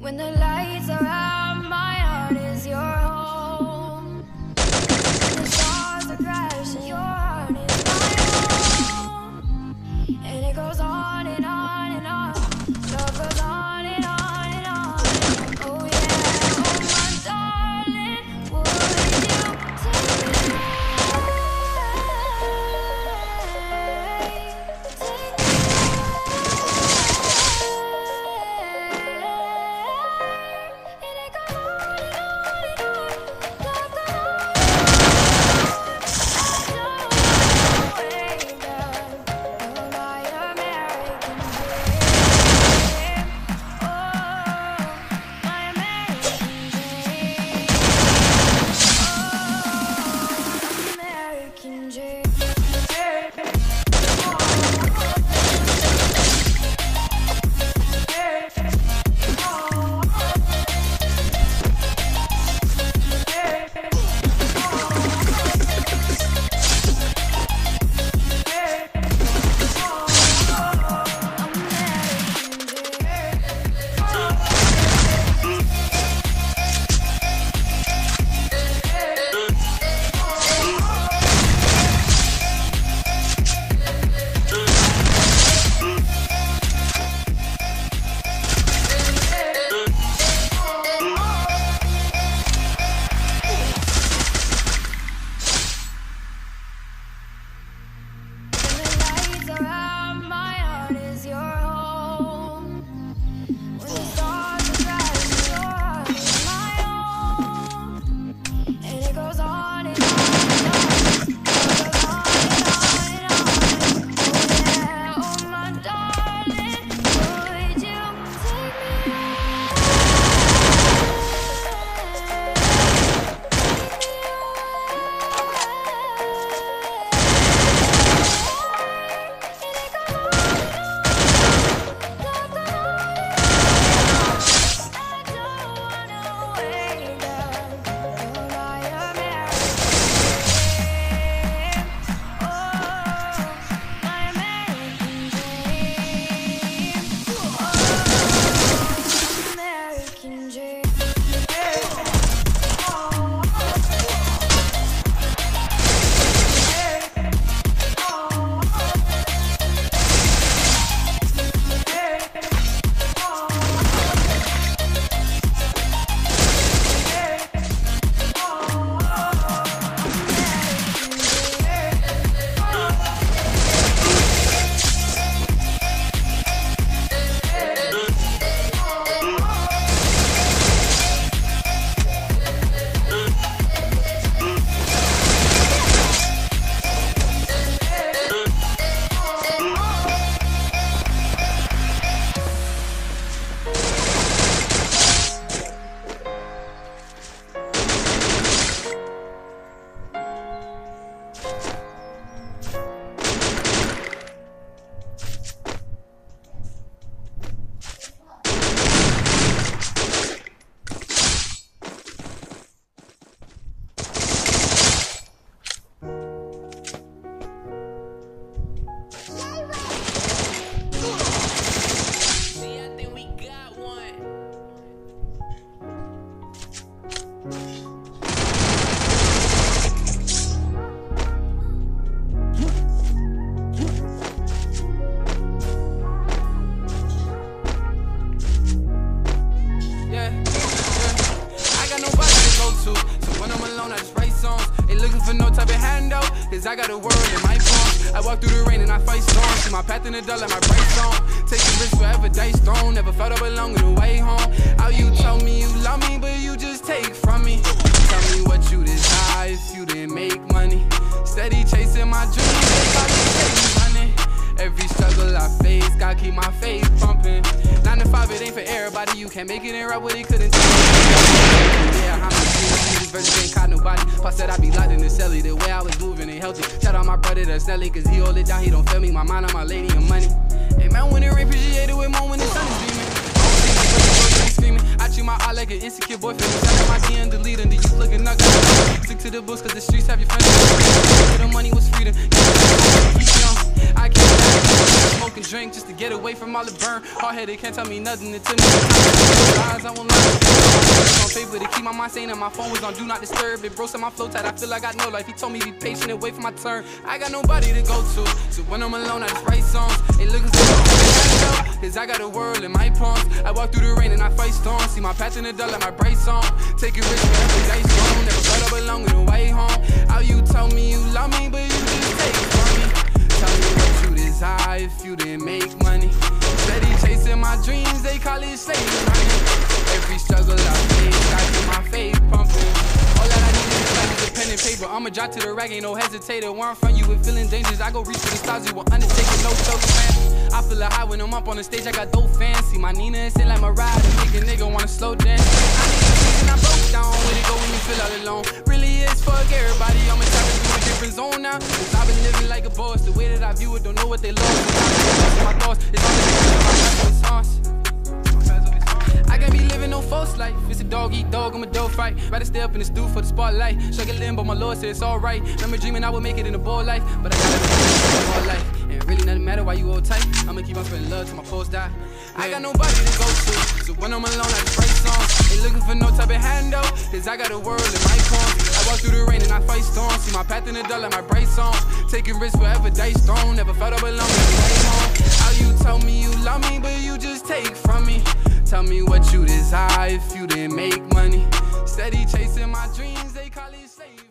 When the lights are out, my heart is your home. When the stars are crashing, your heart is my home. And it goes on and on and on. Love goes on and on and on. Oh yeah, oh my darling, would you take me away? Take me Cause I got a world in my palm. I walk through the rain and I fight storms. See my path in the dark like my brakes on. Taking risks wherever dice thrown. Never felt I belong in the way home. How you told me you love me, but you just take from me. Tell me what you desire if you didn't make money. Steady chasing my dreams, they call me steady running. Every struggle I face, gotta keep my faith pumping. 9 to 5, it ain't for everybody. You can't make it in right what they couldn't do. Yeah, I'm a this version ain't caught nobody. Pop said I be locked in the celly. The way I was moving ain't healthy. Shout out my brother that's Nelly, cause he hold it down, he don't fail me. My mind on my lady and money. Hey man, when it rain, appreciate it with more when the sun is beaming. I treat my eye like an insecure boyfriend. Tell my DM delete and the youth looking ugly. Stick to the books cause the streets have your friends. The money was freedom. I can't smoking drink just to get away from all the burn. Hard-headed, can't tell me nothing until me lies, I won't lie. On paper to keep my mind sane and my phone was on do not disturb. It broke my flow tight, I feel like I got no life. He told me be patient and wait for my turn. I got nobody to go to, so when I'm alone I just write songs. Ain't looking for cause I got a world in my palms. I walk through the rain and I fight storms. See my path in the dark like my bright song. Taking risks wherever they strong. Never felt I belong in the way home. How you tell me you love me, but you just take it from me. Tell me what you desire if you didn't make money. Steady chasing my dreams, they call it slavery. Every struggle I face, I keep my faith pumping. All that I need is like a pen and paper. I'ma drop to the rack, ain't no hesitator. Where I'm from, you with feeling dangerous. I go reach for the stars, you will undertake it, no choking, man. I feel a high when I'm up on the stage, I got dope fans. See my Nina and sit like my ride, and make a nigga wanna slow dance. I need a reason I broke down, where to go when you feel all alone. Really is fuck everybody, I'ma tap into a different zone now. Cause I've been living like a boss, the way that I view it, don't know what they lost. My thoughts, it's all the songs. I can't be living no false life. It's a dog eat dog, I'm a dog fight. Rather stay up in the stew for the spotlight. Shake a limb, but my Lord said it's alright. Remember dreaming I would make it in the ball life, but I gotta be all life. And really nothing matter why you hold tight. I'ma keep on spreading love till my post die. I got nobody to go to, so when I'm alone I just write songs. Ain't looking for no type of handout, cause I got a world in my palms. I walk through the rain and I fight storms. See my path in the dark like my bright song. Taking risks wherever dice thrown. Never felt I belong in the way home. How you tell me you love me, but you just take from me. Tell me what you desire if you didn't make money. Steady chasing my dreams, they call it slavery.